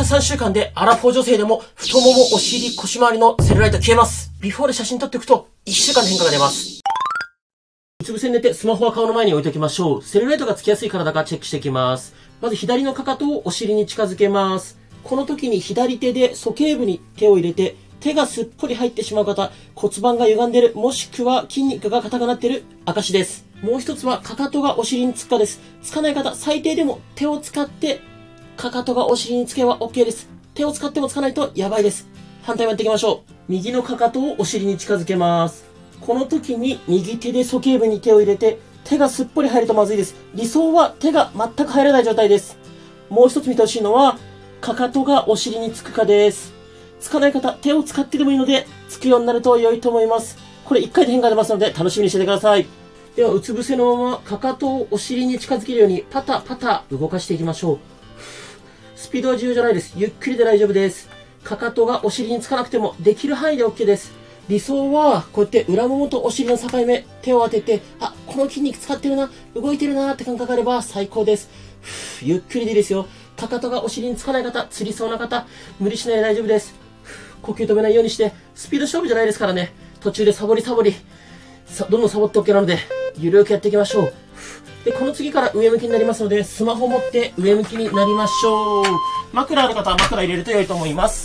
3週間でアラフォー女性でも太もも、お尻、腰回りのセルライト消えます。ビフォーで写真撮っておくと1週間で変化が出ます。うつ伏せに寝てスマホは顔の前に置いておきましょう。セルライトがつきやすい体かチェックしていきます。まず左のかかとをお尻に近づけます。この時に左手で鼠径部に手を入れて、手がすっぽり入ってしまう方、骨盤が歪んでる、もしくは筋肉が硬くなってる証です。もう一つはかかとがお尻につくかです。つかない方、最低でも手を使ってかかとがお尻につけば OK です。手を使ってもつかないとやばいです。反対もやっていきましょう。右のかかとをお尻に近づけます。この時に右手で鼠径部に手を入れて、手がすっぽり入るとまずいです。理想は手が全く入らない状態です。もう一つ見てほしいのは、かかとがお尻につくかです。つかない方、手を使ってでもいいので、つくようになると良いと思います。これ1回で変化出ますので、楽しみにしててください。では、うつ伏せのまま、かかとをお尻に近づけるように、パタパタ動かしていきましょう。スピードは重要じゃないです。ゆっくりで大丈夫です。かかとがお尻につかなくても、できる範囲で OK です。理想は、こうやって裏ももとお尻の境目、手を当てて、あ、この筋肉使ってるな、動いてるなって感覚があれば最高です。ゆっくりでいいですよ。かかとがお尻につかない方、つりそうな方、無理しないで大丈夫です。呼吸止めないようにして、スピード勝負じゃないですからね。途中でサボり、どんどんサボって OK なので、ゆるくやっていきましょう。で、この次から上向きになりますので、スマホ持って上向きになりましょう。枕ある方は枕入れると良いと思います。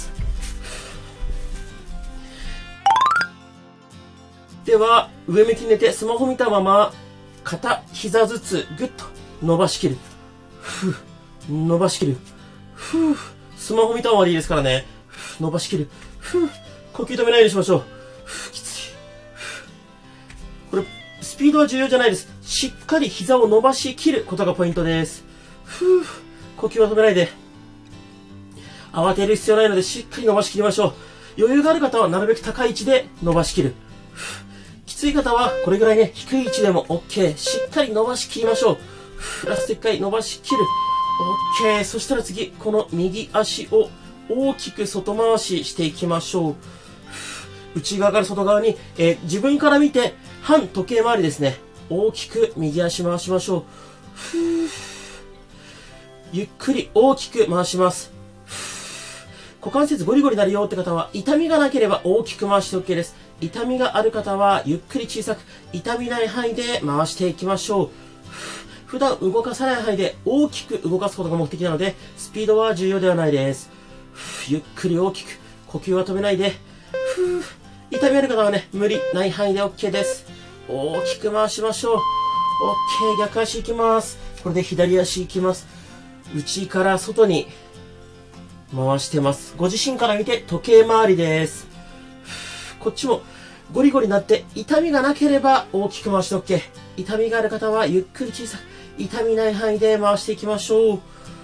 では、上向きに寝てスマホ見たまま、肩、膝ずつぐっと伸ばしきる。伸ばしきる。スマホ見たままでいいですからね。伸ばしきる。呼吸止めないようにしましょう。きつい。これ、スピードは重要じゃないです。しっかり膝を伸ばしきることがポイントです。呼吸は止めないで。慌てる必要ないので、しっかり伸ばしきりましょう。余裕がある方はなるべく高い位置で伸ばしきる。きつい方は、これぐらいね、低い位置でも OK。しっかり伸ばしきりましょう。ラスト1回伸ばしきる。OK。そしたら次、この右足を大きく外回ししていきましょう。内側から外側に、自分から見て反時計回りですね。大きく右足回しましょう。ゆっくり大きく回します。股関節ゴリゴリなるよって方は、痛みがなければ大きく回して OK です。痛みがある方は、ゆっくり小さく、痛みない範囲で回していきましょう。普段動かさない範囲で大きく動かすことが目的なので、スピードは重要ではないです。ゆっくり大きく、呼吸は止めないで。痛みある方はね、無理ない範囲で OK です。大きく回しましょう。OK、逆足いきます。これで左足いきます。内から外に回してます。ご自身から見て時計回りです。こっちもゴリゴリになって痛みがなければ大きく回して OK。痛みがある方はゆっくり小さく、痛みない範囲で回していきましょう。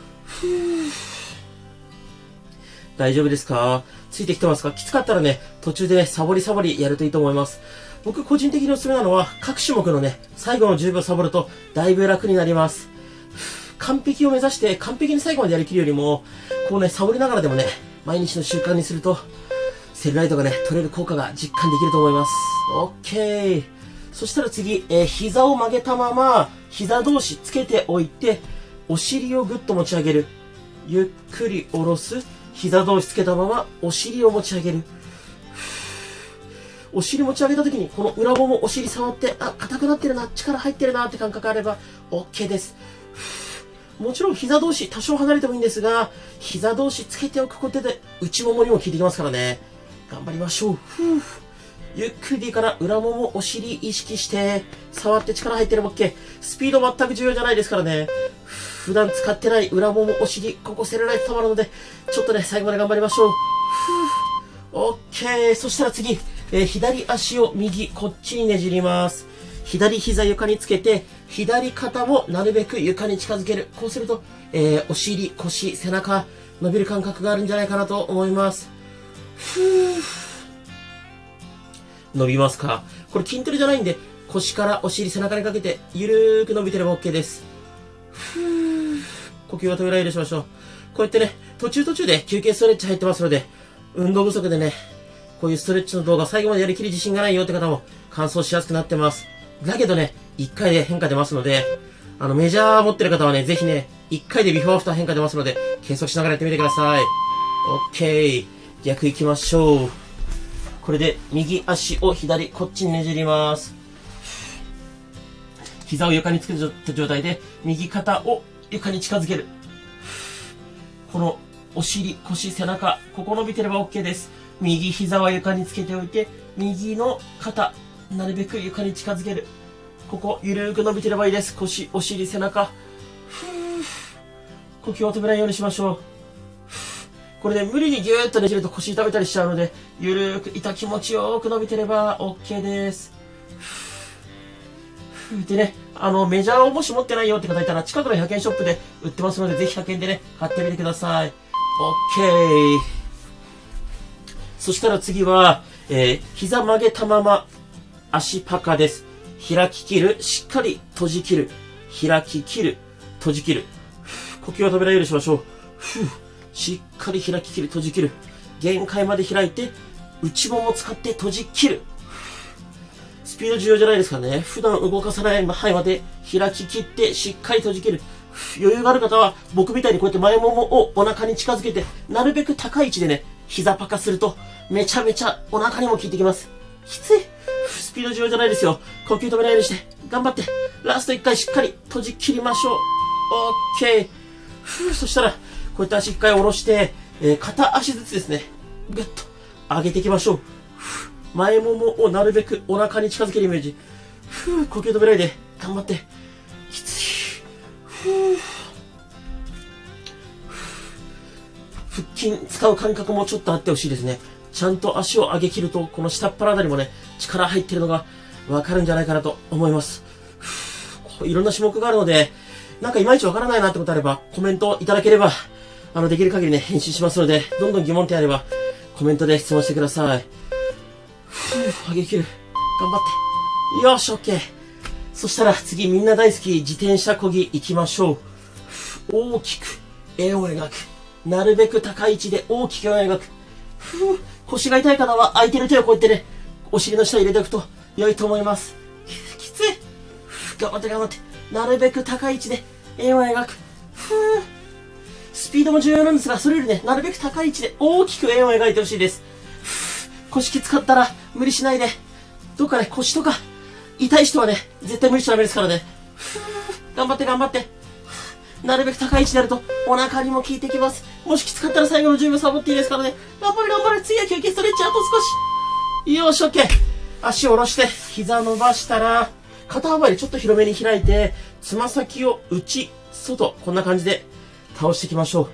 大丈夫ですか？ついてきてますか？きつかったらね、途中でね、サボりやるといいと思います。僕個人的におすすめなのは、各種目のね、最後の10秒サボると、だいぶ楽になります。完璧を目指して完璧に最後までやりきるよりも、こうね、サボりながらでもね、毎日の習慣にすると、セルライトがね、取れる効果が実感できると思います。OK。そしたら次、膝を曲げたまま、膝同士つけておいて、お尻をぐっと持ち上げる。ゆっくり下ろす。膝同士つけたまま、お尻を持ち上げる。お尻持ち上げた時に、この裏ももお尻触って、あ、硬くなってるな、力入ってるなって感覚あれば、OK です。もちろん膝同士多少離れてもいいんですが、膝同士つけておくことで、内ももにも効いてきますからね。頑張りましょう。ゆっくりでいいから裏ももお尻意識して、触って力入ってるも OK。スピード全く重要じゃないですからね。普段使ってない裏ももお尻、ここセルライト溜まるので、ちょっとね、最後まで頑張りましょう。OK。そしたら次、左足を右、こっちにねじります。左膝床につけて、左肩もなるべく床に近づける。こうすると、お尻、腰、背中、伸びる感覚があるんじゃないかなと思います。伸びますか？これ筋トレじゃないんで、腰からお尻、背中にかけて、ゆるーく伸びてれば OK です。呼吸は止めないようにしましょう。こうやってね、途中で休憩ストレッチ入ってますので、運動不足でね、こういうストレッチの動画最後までやりきり自信がないよって方も乾燥しやすくなってます。だけどね、1回で変化出ますので、メジャー持ってる方はね、ぜひね、 1回でビフォーアフター変化出ますので、計測しながらやってみてください。OK。逆行きましょう。これで右足を左、こっちにねじります。膝を床につけた状態で、右肩を床に近づける。このお尻、腰、背中、ここ伸びてれば OK です。右膝は床につけておいて、右の肩、なるべく床に近づける。ここ、ゆるーく伸びてればいいです。腰、お尻、背中。呼吸を止めないようにしましょう。これで無理にギューッとねじると腰痛めたりしちゃうので、ゆるーく、気持ちよく伸びてれば OK です。でね、メジャーをもし持ってないよって方いたら、近くの100円ショップで売ってますので、ぜひ100円でね、買ってみてください。OK。そしたら次は、膝曲げたまま、足パカです。開き切る、しっかり閉じ切る。開き切る、閉じ切る。呼吸を止めないようにしましょう。しっかり開き切る、閉じ切る。限界まで開いて、内ももを使って閉じ切る。スピード重要じゃないですからね。普段動かさない範囲まで開き切ってしっかり閉じ切る。余裕がある方は僕みたいにこうやって前ももをお腹に近づけて、なるべく高い位置でね、膝パカするとめちゃめちゃお腹にも効いてきます。きつい。スピード重要じゃないですよ。呼吸止めないようにして、頑張って、ラスト1回しっかり閉じ切りましょう。OK。そしたら、こうやって足1回下ろして、片足ずつですね、ぐっと上げていきましょう。前ももをなるべくお腹に近づけるイメージ。呼吸止めないで、頑張って。きつい。腹筋使う感覚もちょっとあってほしいですね。ちゃんと足を上げ切ると、この下っ腹あたりもね、力入ってるのがわかるんじゃないかなと思います。いろんな種目があるので、なんかいまいちわからないなってことあれば、コメントいただければ、できる限りね、返信しますので、どんどん疑問点あれば、コメントで質問してください。上げ切る。頑張って。よし、OK。そしたら次みんな大好き自転車漕ぎ行きましょう。大きく円を描く。なるべく高い位置で大きく円を描く。腰が痛い方は空いてる手をこうやってね、お尻の下に入れておくと良いと思います。きつい。頑張って頑張って。なるべく高い位置で円を描く。スピードも重要なんですが、それよりね、なるべく高い位置で大きく円を描いてほしいです。腰きつかったら無理しないで。どっかね、腰とか痛い人はね、絶対無理しちゃダメですからね。頑張って頑張って。なるべく高い位置でやるとお腹にも効いてきます。もしきつかったら最後の10秒サボっていいですからね。頑張れ頑張れ。次は休憩ストレッチあと少し。よーし、OK。足を下ろして、膝伸ばしたら、肩幅よりちょっと広めに開いて、つま先を内、外、こんな感じで倒していきましょう。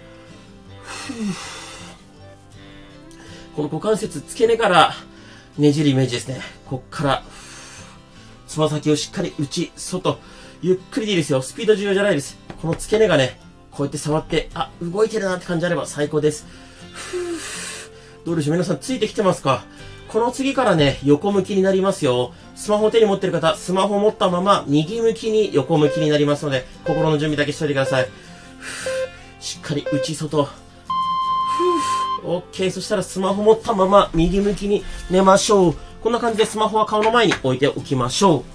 この股関節、付け根からねじるイメージですね。こっから、つま先をしっかり内、外、ゆっくりでいいですよ。スピード重要じゃないです。この付け根がね、こうやって触って、あ、動いてるなって感じあれば最高です。どうでしょう皆さんついてきてますか？この次からね、横向きになりますよ。スマホを手に持ってる方、スマホを持ったまま右向きに横向きになりますので、心の準備だけしといてください。しっかり内、外。OK。そしたらスマホ持ったまま右向きに寝ましょう。こんな感じでスマホは顔の前に置いておきましょう。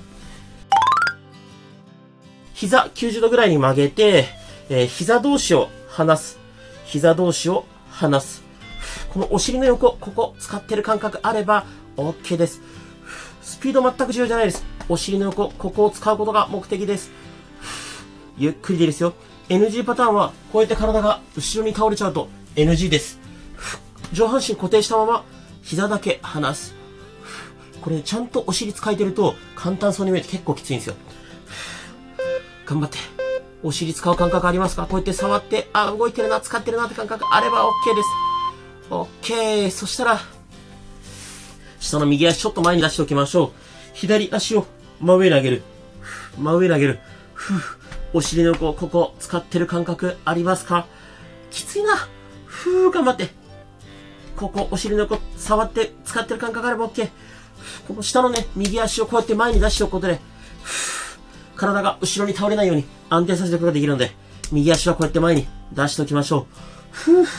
膝90度ぐらいに曲げて、膝同士を離す。膝同士を離す。このお尻の横、ここ使ってる感覚あれば OK です。スピード全く重要じゃないです。お尻の横、ここを使うことが目的です。ゆっくりでいいですよ。NG パターンは、こうやって体が後ろに倒れちゃうと NG です。上半身固定したまま、膝だけ離す。これちゃんとお尻使えてると簡単そうに見えて結構きついんですよ。頑張って。お尻使う感覚ありますか？こうやって触って、あ、動いてるな、使ってるなって感覚あれば OK です。OK。そしたら、下の右足ちょっと前に出しておきましょう。左足を真上に上げる。真上に上げる。お尻の横、ここ使ってる感覚ありますか？きついな。頑張って。ここ、お尻の横、触って使ってる感覚あれば OK。この下のね、右足をこうやって前に出しておくことで、体が後ろに倒れないように安定させることができるので、右足はこうやって前に出しておきましょう。頑張って。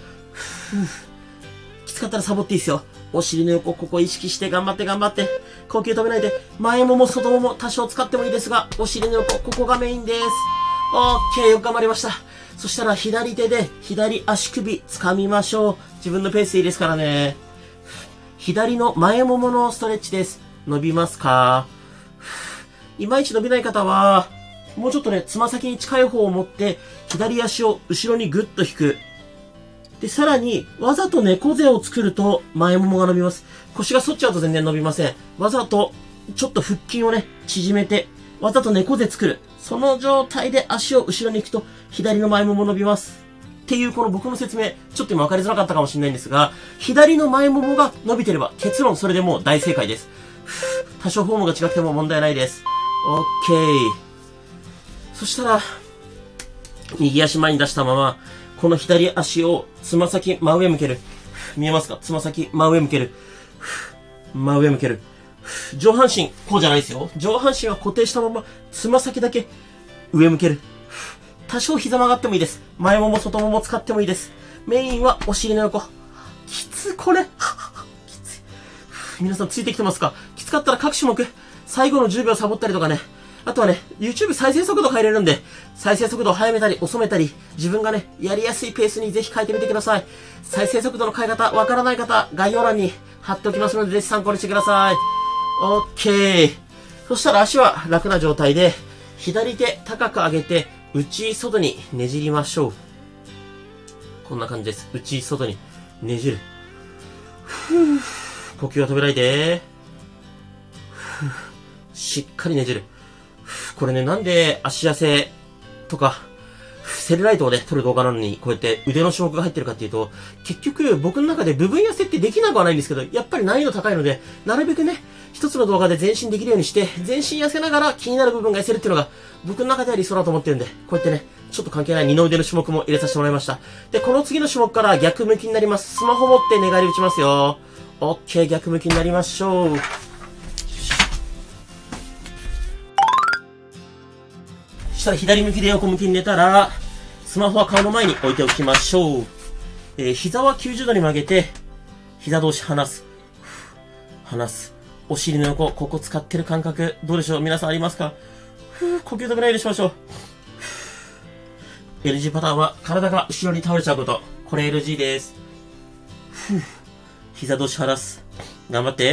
きつかったらサボっていいですよ。お尻の横、ここ意識して頑張って頑張って。 呼吸止めないで、前もも外もも多少使ってもいいですが、お尻の横、ここがメインです。オッケー、よく頑張りました。そしたら左手で左足首掴みましょう。自分のペースでいいですからね。左の前もものストレッチです。伸びますか？いまいち伸びない方は、もうちょっとね、つま先に近い方を持って、左足を後ろにグッと引く。で、さらに、わざと猫背を作ると、前ももが伸びます。腰が反っちゃうと全然伸びません。わざと、ちょっと腹筋をね、縮めて、わざと猫背作る。その状態で足を後ろに引くと、左の前もも伸びます。っていう、この僕の説明、ちょっと今分かりづらかったかもしれないんですが、左の前ももが伸びてれば、結論それでもう大正解です。多少フォームが違っても問題ないです。オッケー。そしたら、右足前に出したまま、この左足をつま先真上向ける。見えますか？つま先真上向ける。真上向ける。上半身、こうじゃないですよ。上半身は固定したまま、つま先だけ上向ける。多少膝曲がってもいいです。前もも外もも使ってもいいです。メインはお尻の横。きつい、これ。きつい。皆さんついてきてますか？きつかったら各種目、最後の10秒サボったりとかね。あとはね、YouTube 再生速度変えれるんで、再生速度を速めたり遅めたり、自分がね、やりやすいペースにぜひ変えてみてください。再生速度の変え方、わからない方、概要欄に貼っておきますので、ぜひ参考にしてください。オッケー。そしたら足は楽な状態で、左手高く上げて、内外にねじりましょう。こんな感じです。内外にねじる。呼吸は止めないで。しっかりねじる。これね、なんで足痩せとか、セルライトをね、撮る動画なのに、こうやって腕の種目が入ってるかっていうと、結局僕の中で部分痩せってできなくはないんですけど、やっぱり難易度高いので、なるべくね、一つの動画で全身できるようにして、全身痩せながら気になる部分が痩せるっていうのが、僕の中では理想だと思ってるんで、こうやってね、ちょっと関係ない二の腕の種目も入れさせてもらいました。で、この次の種目から逆向きになります。スマホ持って寝返り打ちますよ。オッケー、逆向きになりましょう。そしたら左向きで横向きに寝たら、スマホは顔の前に置いておきましょう。膝は90度に曲げて、膝同士離す。離す。お尻の横、ここ使ってる感覚、どうでしょう？皆さんありますか？呼吸止めないようにしましょう。NG パターンは体が後ろに倒れちゃうこと。これ NG です。膝同士離す。頑張って。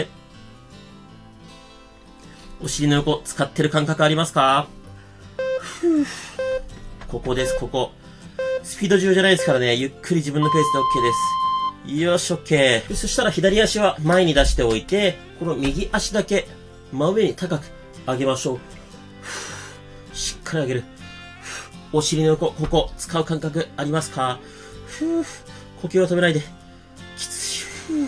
お尻の横、使ってる感覚ありますか？ここです、ここ。スピード重要じゃないですからね、ゆっくり自分のペースで OK です。よし、OK。そしたら左足は前に出しておいて、この右足だけ真上に高く上げましょう。しっかり上げる。お尻の横、ここ使う感覚ありますか？呼吸を止めないで。きつい。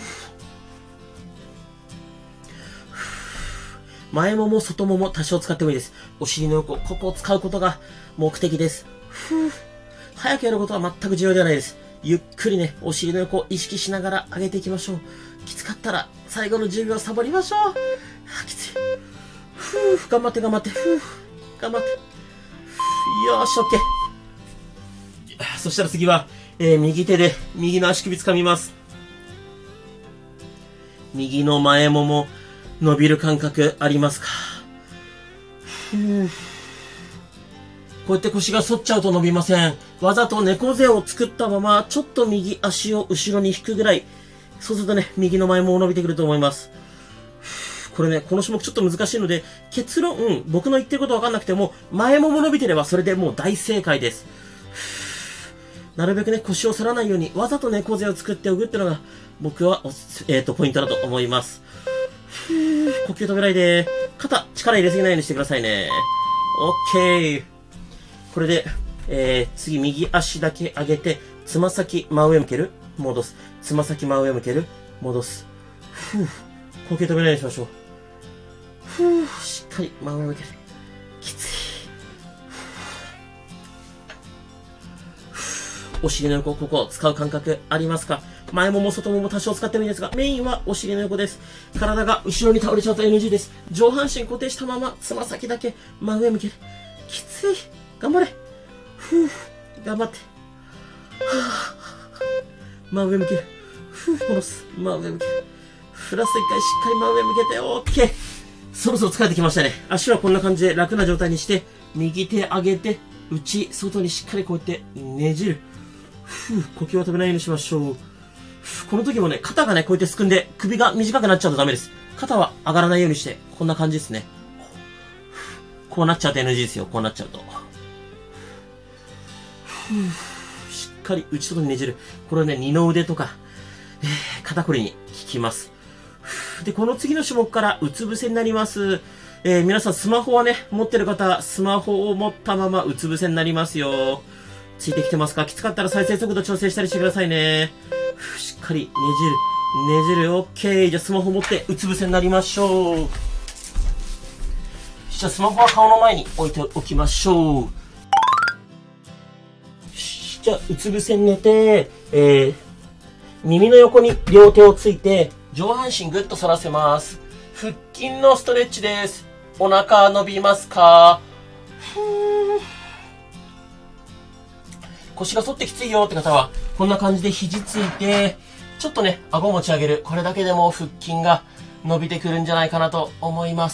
前もも外もも多少使ってもいいです。お尻の横、ここを使うことが目的です。早くやることは全く重要ではないです。ゆっくりね、お尻の横を意識しながら上げていきましょう。きつかったら最後の10秒サボりましょう。きつい。頑張って頑張って。頑張って。よーし、OK。そしたら次は、右手で右の足首掴みます。右の前もも伸びる感覚ありますか？こうやって腰が反っちゃうと伸びません。わざと猫背を作ったまま、ちょっと右足を後ろに引くぐらい。そうするとね、右の前もも伸びてくると思います。これね、この種目ちょっと難しいので、結論、僕の言ってることわかんなくても、前もも伸びてればそれでもう大正解です。なるべくね、腰を反らないように、わざと猫背を作っておくっていうのが、僕は、ポイントだと思います。呼吸止めないで。肩、力入れすぎないようにしてくださいね。オッケー。これで、次右足だけ上げて、つま先真上向ける。戻す。つま先真上向ける。戻す。呼吸止めないようにしましょう。しっかり真上向ける。きつい。お尻の横、ここ使う感覚ありますか？前もも外もも多少使ってもいいですが、メインはお尻の横です。体が後ろに倒れちゃうと NG です。上半身固定したまま、つま先だけ真上向ける。きつい。頑張れ。頑張って。真上向ける。戻す。真上向ける。プラス一回しっかり真上向けて、OK。 そろそろ疲れてきましたね。足はこんな感じで楽な状態にして、右手上げて、内、外にしっかりこうやってねじる。呼吸を止めないようにしましょう。この時もね、肩がね、こうやってすくんで、首が短くなっちゃうとダメです。肩は上がらないようにして、こんな感じですね。こうなっちゃうと NG ですよ。こうなっちゃうと。しっかり内外にねじる。これね、二の腕とか、肩こりに効きます。で、この次の種目からうつ伏せになります。皆さんスマホはね、持ってる方、スマホを持ったままうつ伏せになりますよ。ついてきてますか？きつかったら再生速度調整したりしてくださいね。しっかりねじる。ねじる。OK。じゃあスマホ持ってうつ伏せになりましょう。じゃあスマホは顔の前に置いておきましょう。じゃあうつ伏せに寝て、耳の横に両手をついて、上半身ぐっと反らせます。腹筋のストレッチです。お腹伸びますか？腰が反ってきついよって方は、こんな感じで肘ついて、ちょっとね、顎持ち上げる。これだけでも腹筋が伸びてくるんじゃないかなと思います。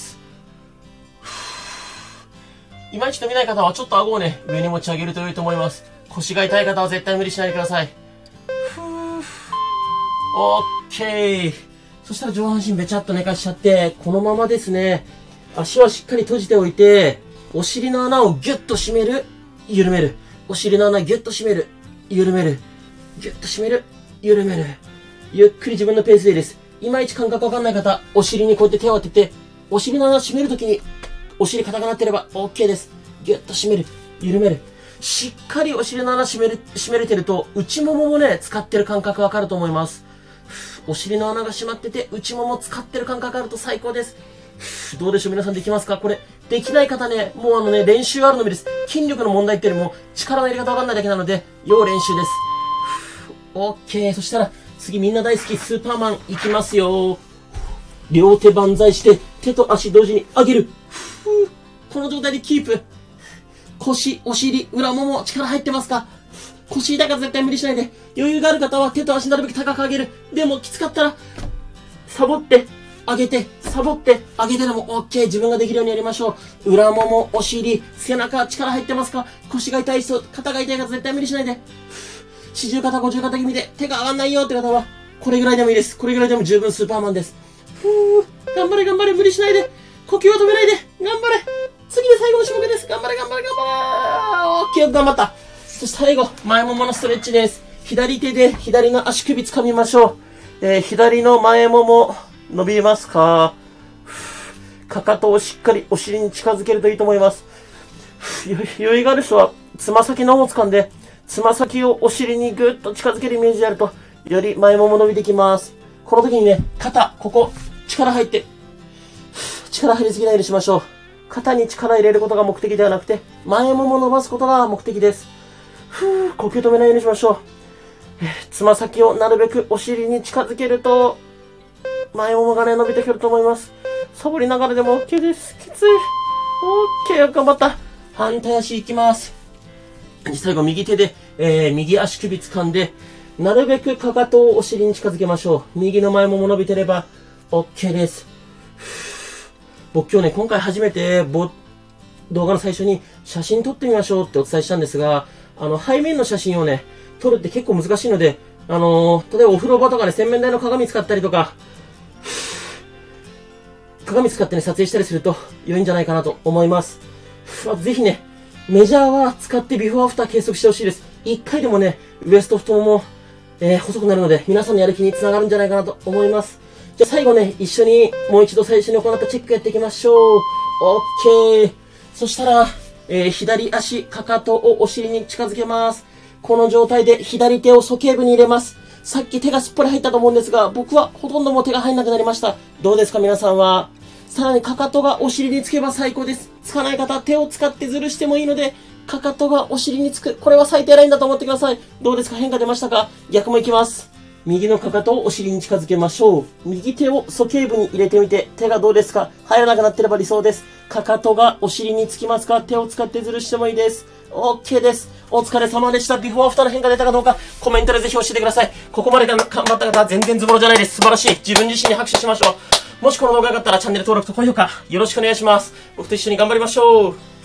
いまいち伸びない方は、ちょっと顎をね、上に持ち上げると良いと思います。腰が痛い方は絶対無理しないでください。OK。そしたら上半身べちゃっと寝かしちゃって、このままですね、足はしっかり閉じておいて、お尻の穴をギュッと締める、緩める。お尻の穴ギュッと締める、緩める。ギュッと締める、緩める。ゆっくり自分のペースでいいです。いまいち感覚わかんない方、お尻にこうやって手を当てて、お尻の穴を締めるときに、お尻硬くなってれば OK です。ギュッと締める、緩める。しっかりお尻の穴締めれてると、内もももね、使ってる感覚わかると思います。お尻の穴が閉まってて、内もも使ってる感覚あると最高です。どうでしょう皆さんできますか？これ、できない方ね、もう練習あるのみです。筋力の問題っていうよりも、力の入れ方わかんないだけなので、要練習です。OK。そしたら、次みんな大好き、スーパーマンいきますよ。両手万歳して、手と足同時に上げる。この状態でキープ。腰、お尻、裏もも、力入ってますか？腰痛いから絶対無理しないで。余裕がある方は手と足なるべく高く上げる。でもきつかったら、サボって、上げて、サボって、上げてでも OK。自分ができるようにやりましょう。裏もも、お尻、背中、力入ってますか？腰が痛い人、肩が痛い方絶対無理しないで。四十肩、五十肩気味で手が上がんないよって方は、これぐらいでもいいです。これぐらいでも十分スーパーマンです。頑張れ頑張れ、無理しないで。呼吸を止めないで。頑張れ。次で最後の種目です。頑張れ頑張れ頑張れ。OK、頑張った。そして最後、前もものストレッチです。左手で左の足首掴みましょう。左の前もも、伸びますか？かかとをしっかりお尻に近づけるといいと思います。余裕がある人は、つま先の方を掴んで、つま先をお尻にぐっと近づけるイメージでやると、より前もも伸びてきます。この時にね、肩、ここ、力入って、力入れすぎないようにしましょう。肩に力入れることが目的ではなくて、前もも伸ばすことが目的です。呼吸止めないようにしましょう。つま先をなるべくお尻に近づけると、前ももがね、伸びてくると思います。サボりながらでも OK です。きつい。OK、頑張った。反対足いきます。最後、右手で、右足首掴んで、なるべくかかとをお尻に近づけましょう。右の前もも伸びてれば OK です。僕今日ね、今回初めて動画の最初に写真撮ってみましょうってお伝えしたんですが、背面の写真をね、撮るって結構難しいので、例えばお風呂場とかね、洗面台の鏡使ったりとか、鏡使ってね、撮影したりすると良いんじゃないかなと思います。ぜひね、メジャーは使ってビフォーアフター計測してほしいです。一回でもね、ウエスト太もも、細くなるので、皆さんのやる気につながるんじゃないかなと思います。じゃあ最後ね、一緒にもう一度最初に行ったチェックやっていきましょう。OK。そしたら、左足、かかとをお尻に近づけます。この状態で左手を鼠径部に入れます。さっき手がすっぽり入ったと思うんですが、僕はほとんどもう手が入んなくなりました。どうですか皆さんは。さらにかかとがお尻につけば最高です。つかない方、手を使ってずるしてもいいので、かかとがお尻につく。これは最低ラインだと思ってください。どうですか変化出ましたか？逆もいきます。右のかかとをお尻に近づけましょう。右手を鼠径部に入れてみて、手がどうですか？入らなくなってれば理想です。かかとがお尻につきますか？手を使ってずるしてもいいです。OK です。お疲れ様でした。ビフォーアフターの変化出たかどうか、コメントでぜひ教えてください。ここまで頑張った方は全然ズボラじゃないです。素晴らしい。自分自身に拍手しましょう。 もしこの動画が良かったらチャンネル登録と高評価よろしくお願いします。僕と一緒に頑張りましょう。